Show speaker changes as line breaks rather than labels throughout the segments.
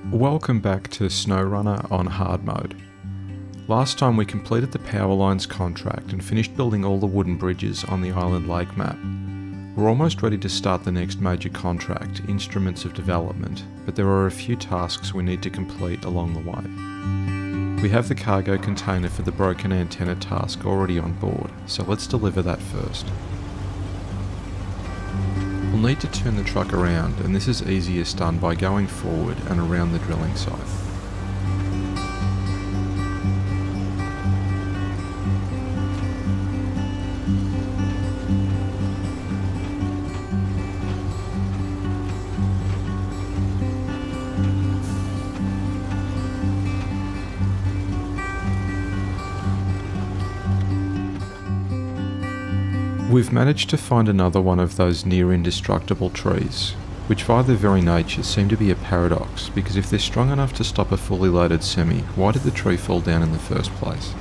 Welcome back to SnowRunner on hard mode. Last time we completed the Powerlines contract and finished building all the wooden bridges on the Island Lake map. We're almost ready to start the next major contract, Instruments of Development, but there are a few tasks we need to complete along the way. We have the cargo container for the broken antenna task already on board, so let's deliver that first. We'll need to turn the truck around, and this is easiest done by going forward and around the drilling site. We've managed to find another one of those near indestructible trees, which by their very nature seem to be a paradox, because if they're strong enough to stop a fully loaded semi, why did the tree fall down in the first place?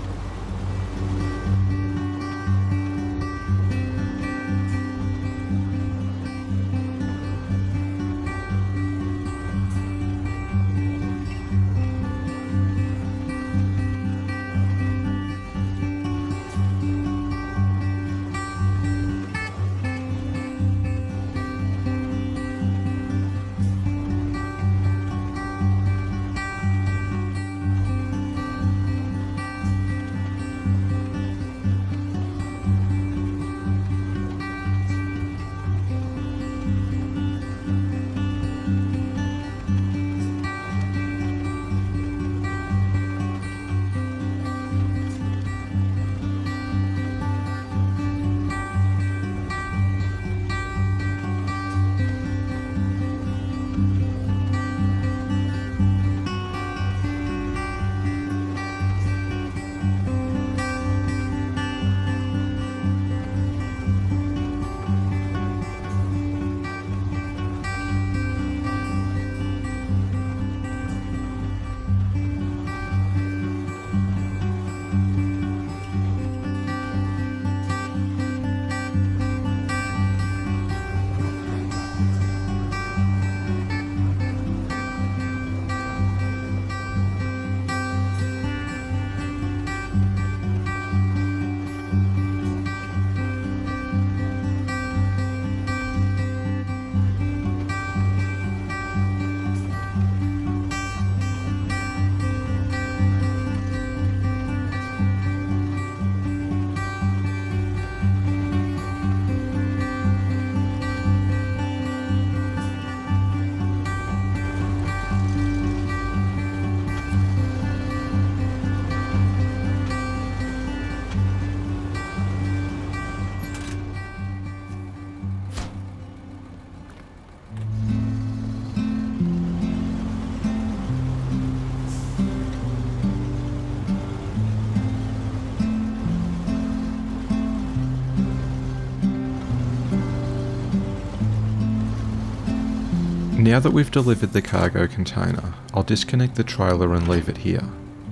Now that we've delivered the cargo container, I'll disconnect the trailer and leave it here.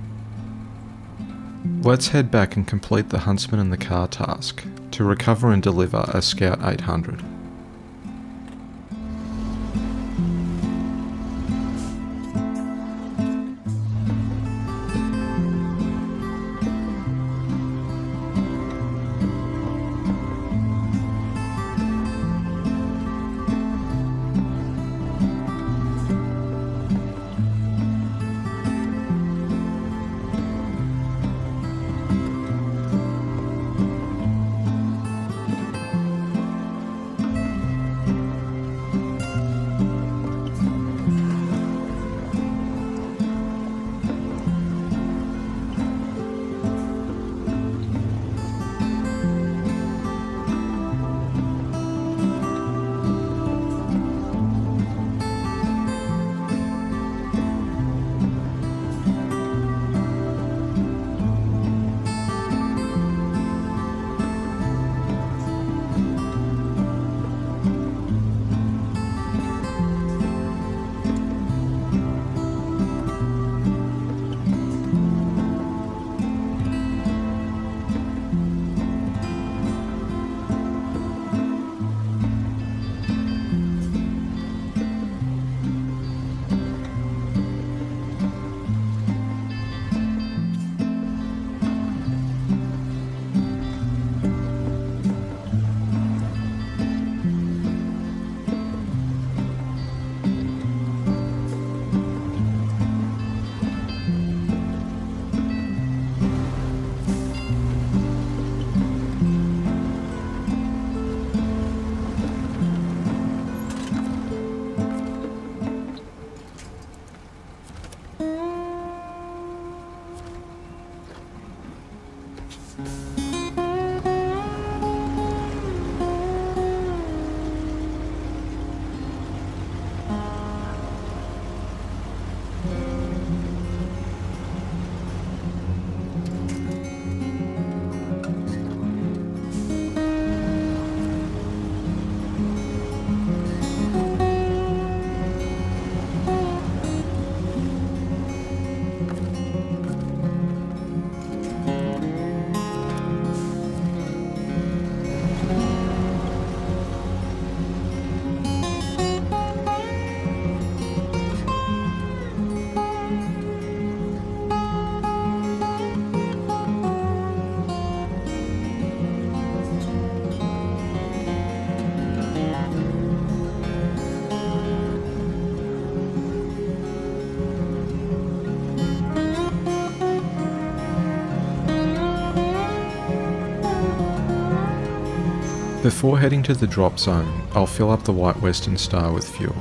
Let's head back and complete the Huntsman and the car task, to recover and deliver a Scout 800. Before heading to the drop zone, I'll fill up the White Western Star with fuel.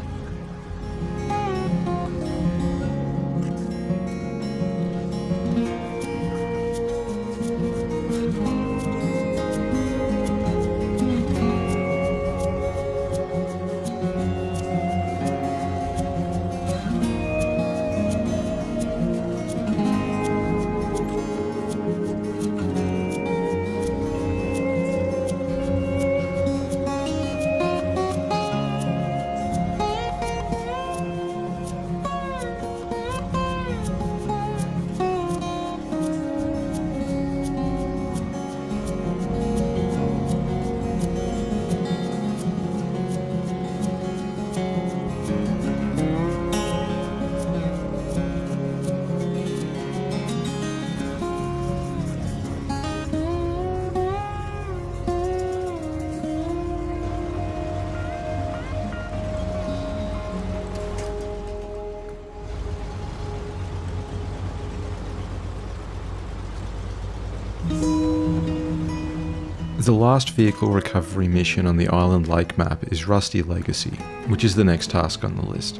The last vehicle recovery mission on the Island Lake map is Rusty Legacy, which is the next task on the list.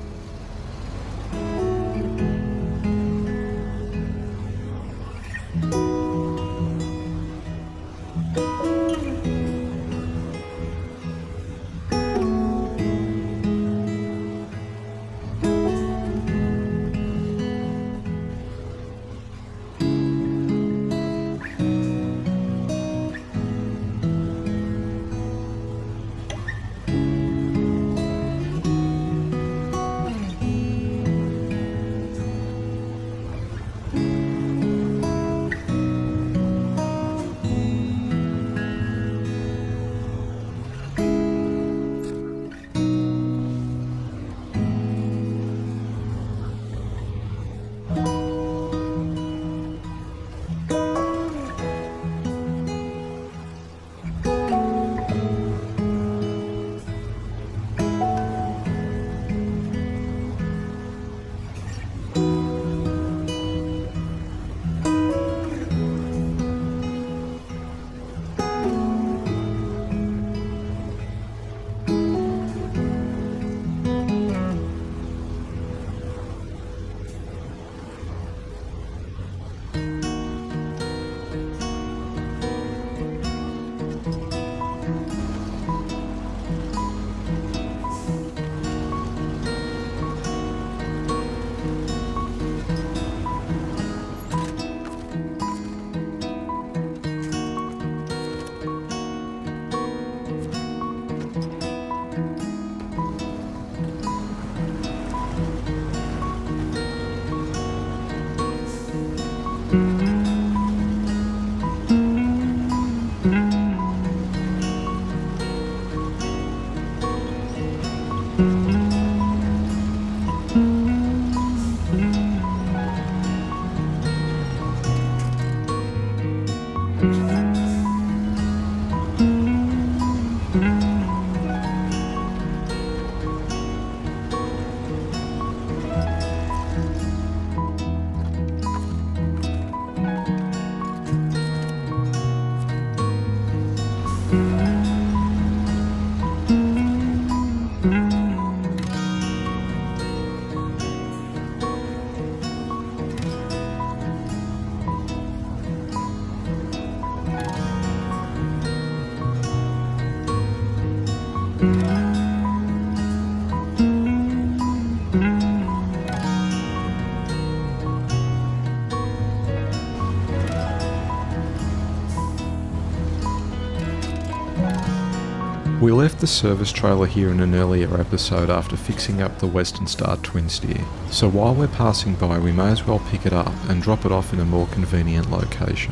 We left the service trailer here in an earlier episode after fixing up the Western Star twin steer, so while we're passing by we may as well pick it up and drop it off in a more convenient location.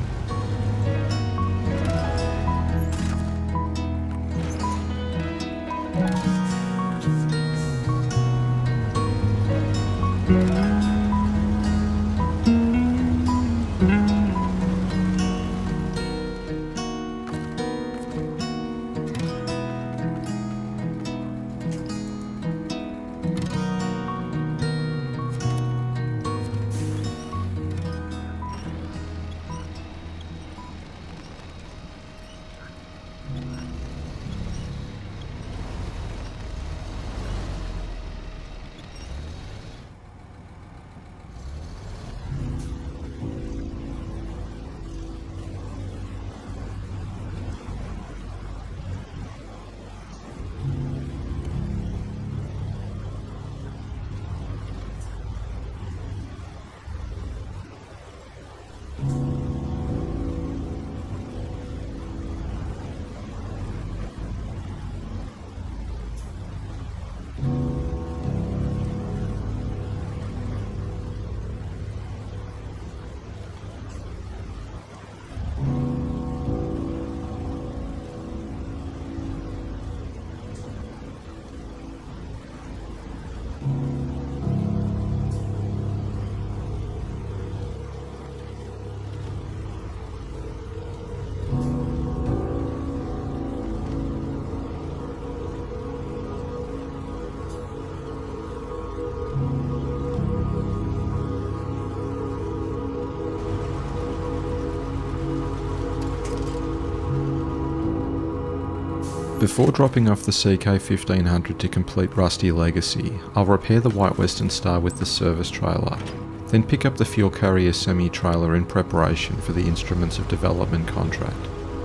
Before dropping off the CK1500 to complete Rusty Legacy, I'll repair the White Western Star with the service trailer, then pick up the fuel carrier semi-trailer in preparation for the Instruments of Development contract.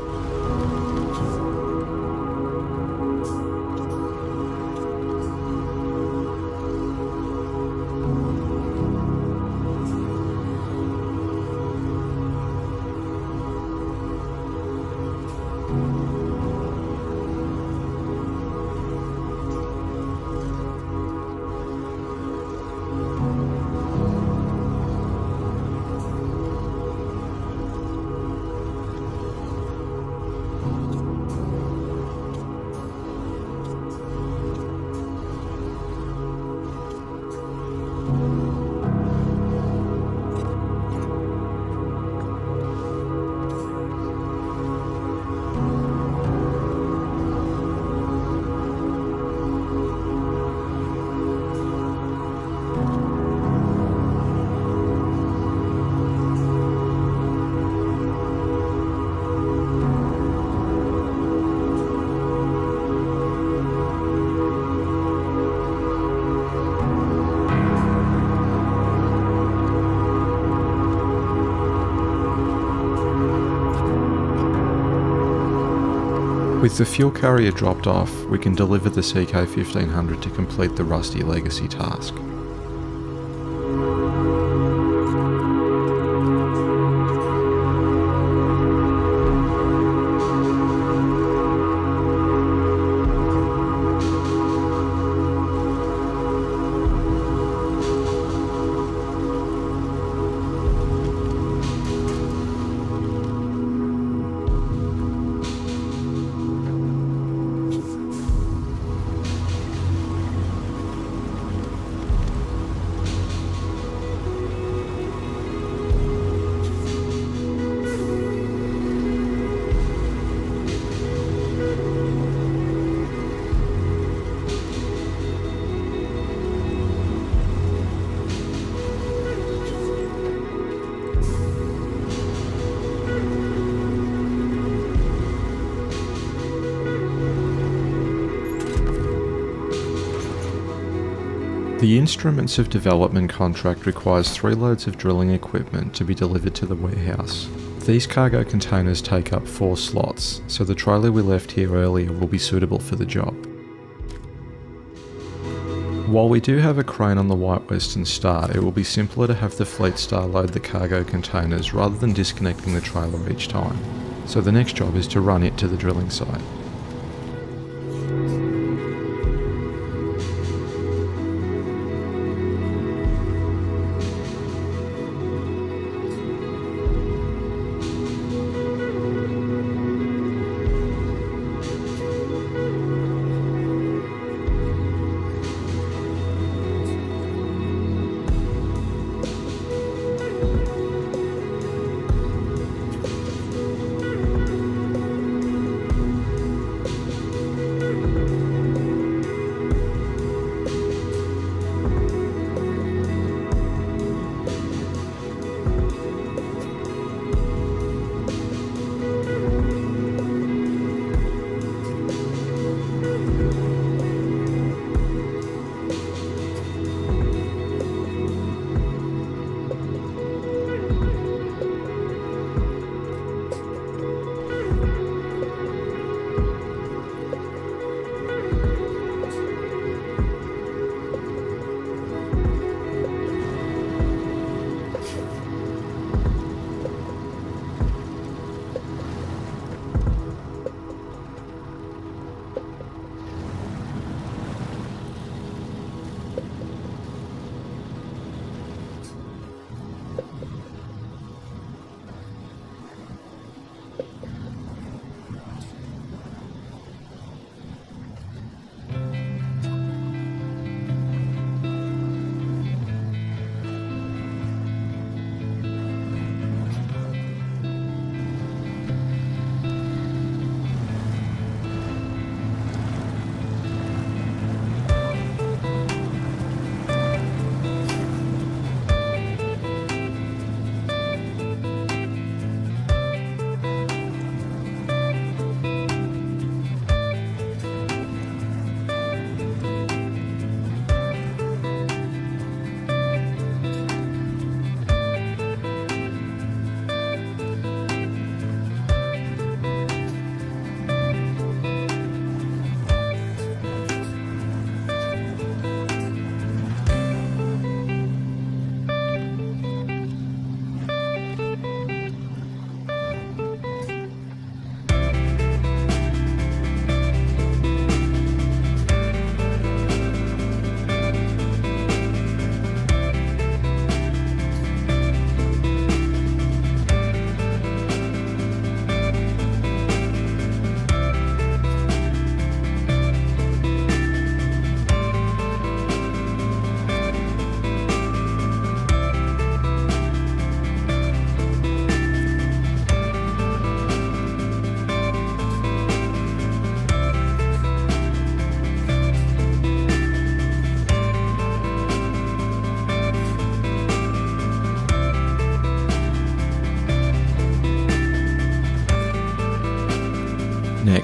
With the fuel carrier dropped off, we can deliver the CK1500 to complete the Rusty Legacy task. The Instruments of Development contract requires 3 loads of drilling equipment to be delivered to the warehouse. These cargo containers take up 4 slots, so the trailer we left here earlier will be suitable for the job. While we do have a crane on the White Western Star, it will be simpler to have the Fleet Star load the cargo containers rather than disconnecting the trailer each time. So the next job is to run it to the drilling site.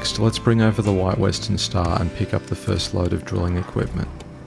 Next, let's bring over the White Western Star and pick up the first load of drilling equipment.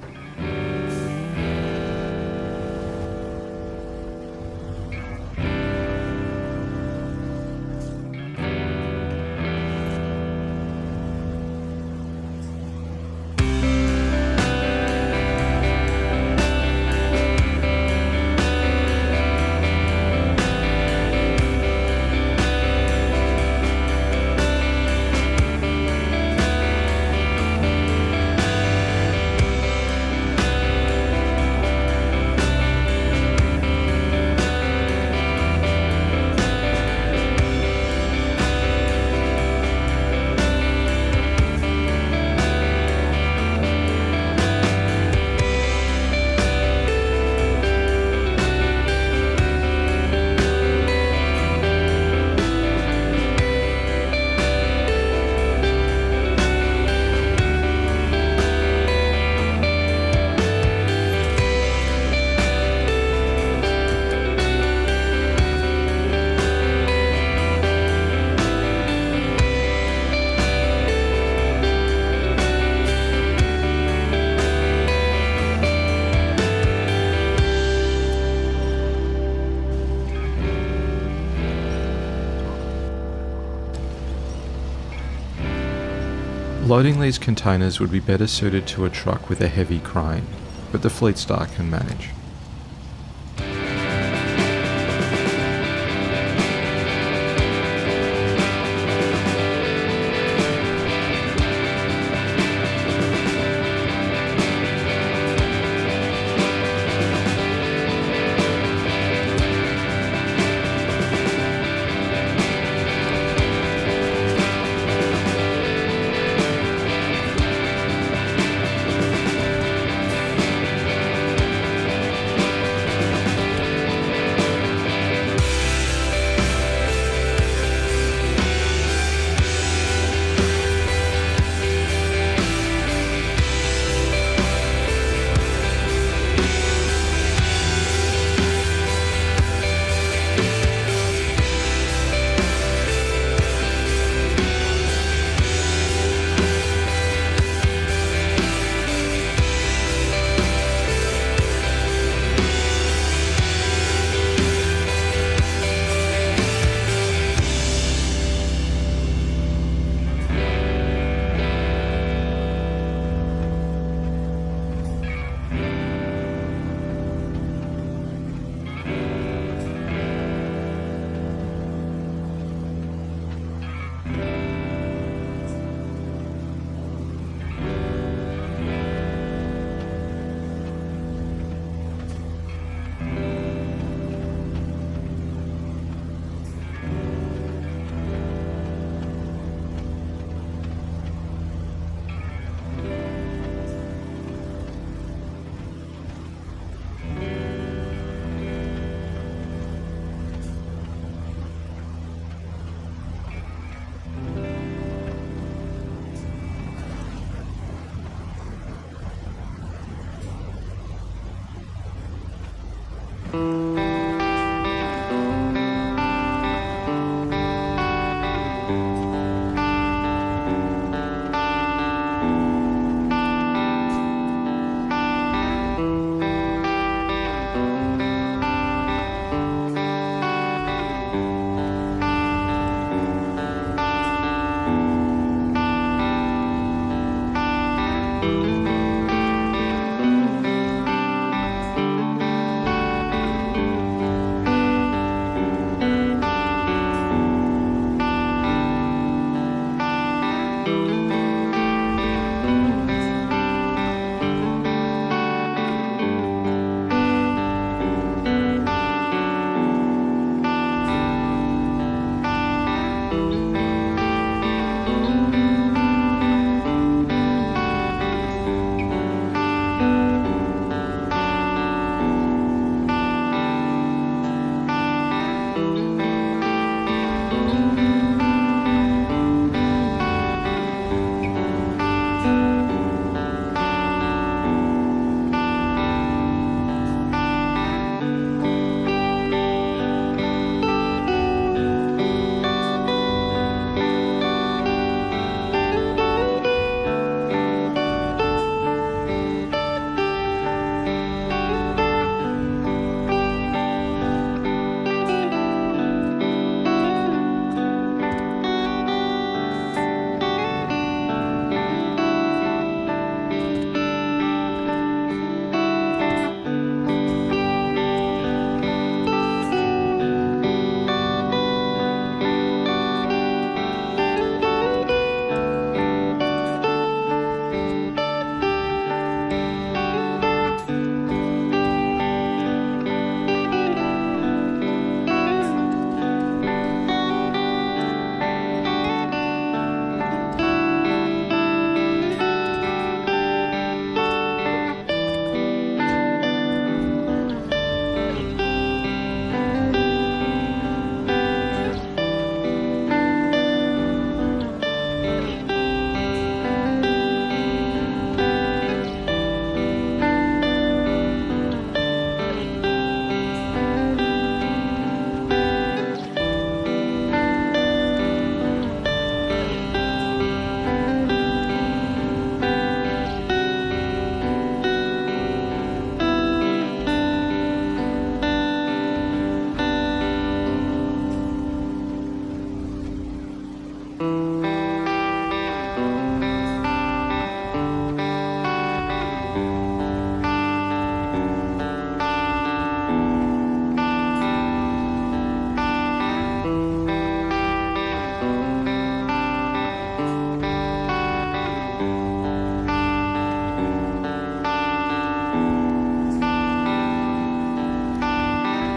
Loading these containers would be better suited to a truck with a heavy crane, but the Fleetstar can manage.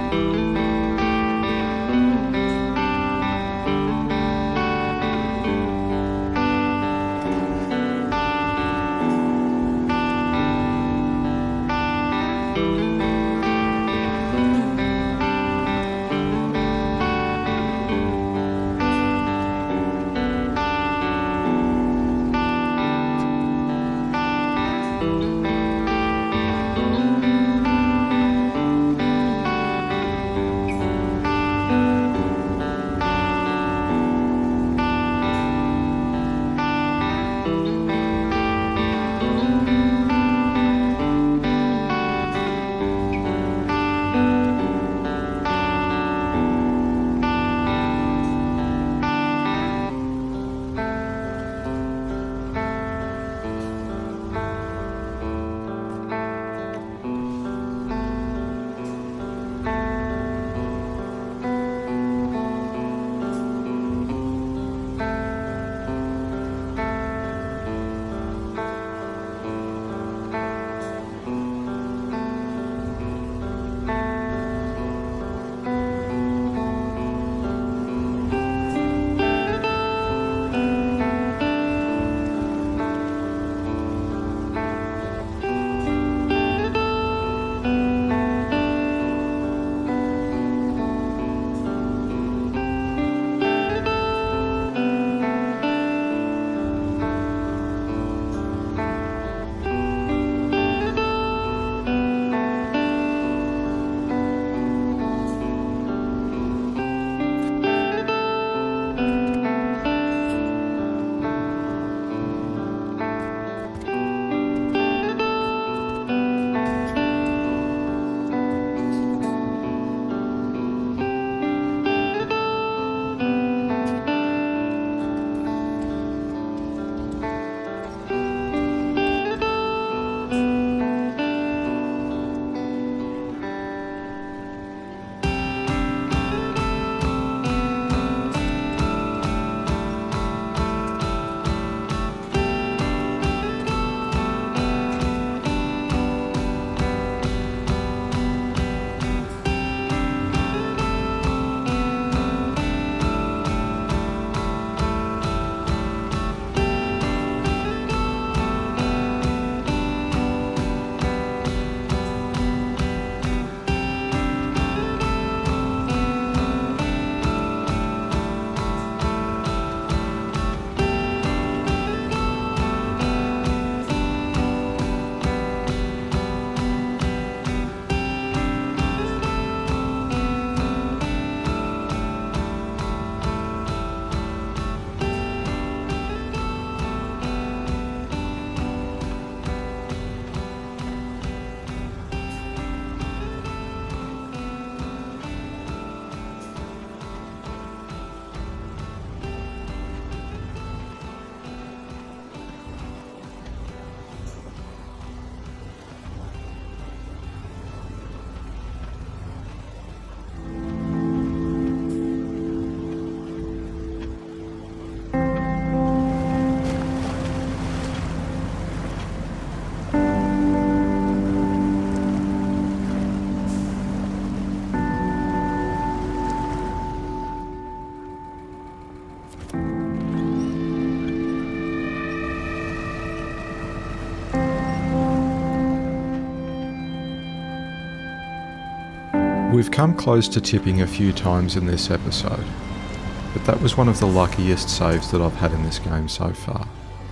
We've come close to tipping a few times in this episode, but that was one of the luckiest saves that I've had in this game so far.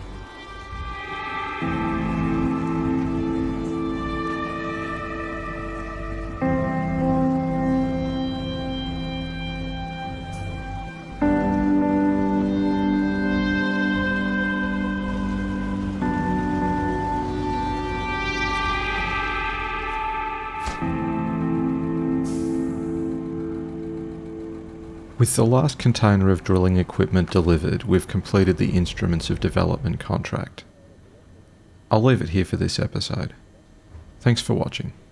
With the last container of drilling equipment delivered, we've completed the Instruments of Development contract. I'll leave it here for this episode. Thanks for watching.